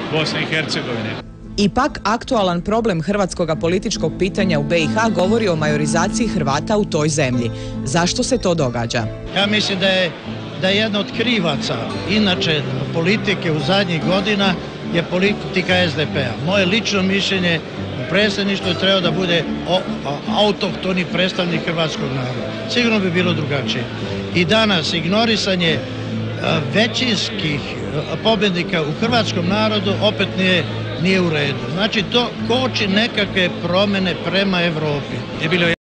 Bosne i Hercegovine. Ipak, aktualan problem hrvatskog političkog pitanja u BiH govori o majorizaciji Hrvata u toj zemlji. Zašto se to događa? Ja mislim da je jedna od krivaca inače politike u zadnjih godina je politika SDP-a. Moje lično mišljenje, u predsjedništvu je trebao da bude autohtoni predstavnik hrvatskog naroda. Sigurno bi bilo drugačije. I danas ignorisanje većinskih pobjednika u hrvatskom narodu opet nije u redu. Znači to koči nekakve promjene prema Europi.